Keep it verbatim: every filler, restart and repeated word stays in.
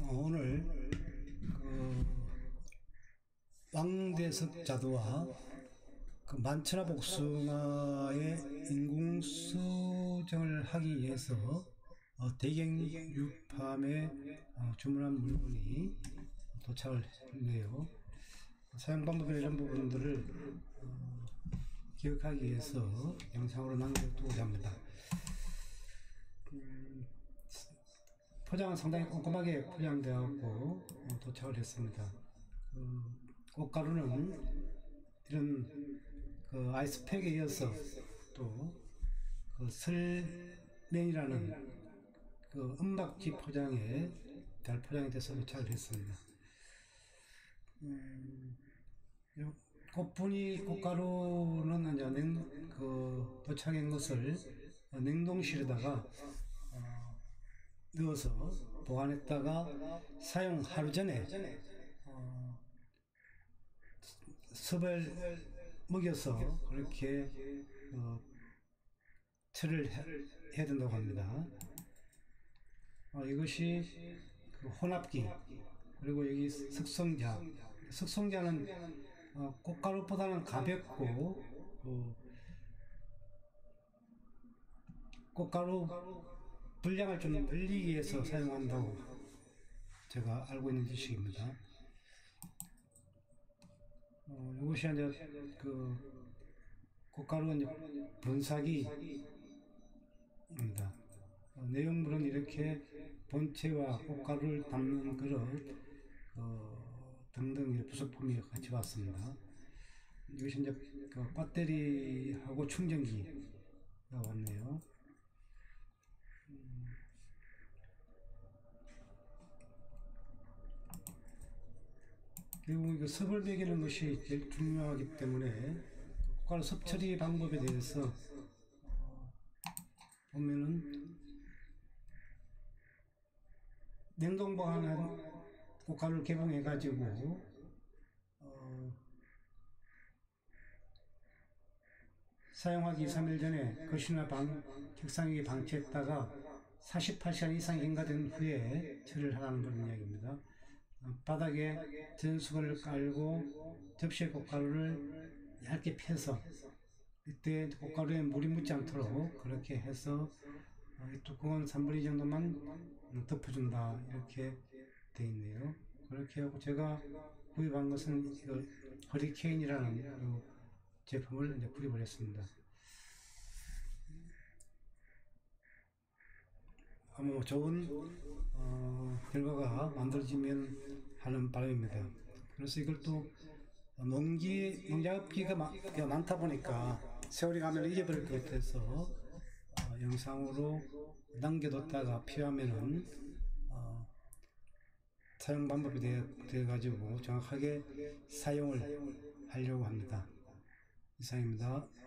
어, 오늘 그 왕대석 자두와 그 만천하 복숭아의 인공수정을 하기 위해서 어, 대경유팜에 어, 주문한 물건이 도착을 했네요. 사용 방법이나 이런 부분들을 어, 기억하기 위해서 영상으로 남겨두고자 합니다. 음, 포장은 상당히 꼼꼼하게 포장되어 갖고 어, 도착을 했습니다. 그 꽃가루는 이런 그 아이스팩에 이어서 또그 설맨이라는 그 은박지 포장에 잘 포장이 돼서 도착을 했습니다. 음, 꽃분이 꽃가루는 이제 냉, 그 도착한 것을 냉동실에다가 어, 넣어서 보관했다가 사용 하루 전에 어, 습을 먹여서 그렇게 어, 처리를 해, 해야 된다고 합니다. 어, 이것이 그 혼합기, 그리고 여기 숙성자. 숙성자는 어, 꽃가루보다는 가볍고 어, 꽃가루 분량을 좀 늘리기 위해서 사용한다고 제가 알고 있는 지식입니다. 어, 이것이 이제 그 꽃가루 분사기입니다. 어, 내용물은 이렇게 본체와 꽃가루를 담는 그릇 어, 등등 부속품이 같이 왔습니다. 이것이 이제 그 배터리하고 충전기가 왔네요. 음, 결국 이거 섭을 매기는 것이 제일 중요하기 때문에 꽃가루 섭 처리 방법에 대해서 어, 보면은 냉동 보관한 꽃가루를 개봉해 가지고 어, 사용하기 이, 삼 일 전에 거실이나 방, 책상 위에 방치했다가 사십팔 시간 이상 경과된 후에 처리를 하라는 그런 이야기입니다. 바닥에 전수건을 깔고 접시에 꽃가루를 얇게 펴서 이때 꽃가루에 물이 묻지 않도록 그렇게 해서 이 뚜껑은 삼분의 이 정도만 덮어준다, 이렇게 되어 있네요. 그렇게 하고 제가 구입한 것은 이거 허리케인이라는 제품을 이제 구입을 했습니다. 아마 좋은 어, 결과가 만들어지면 하는 바람입니다. 그래서 이걸 또 농기, 농작업기가 많다 보니까 세월이 가면 잊어버릴 것 같아서 어, 영상으로 남겨뒀다가 필요하면은 어, 사용 방법이 되어 가지고 정확하게 사용을 하려고 합니다. 이상입니다.